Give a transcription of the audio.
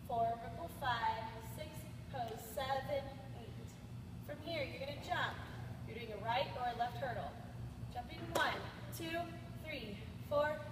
4, ripple 5, 6, pose 7, 8. From here, you're going to jump. You're doing a right or a left hurdle. Jumping 1, 2, 3, 4,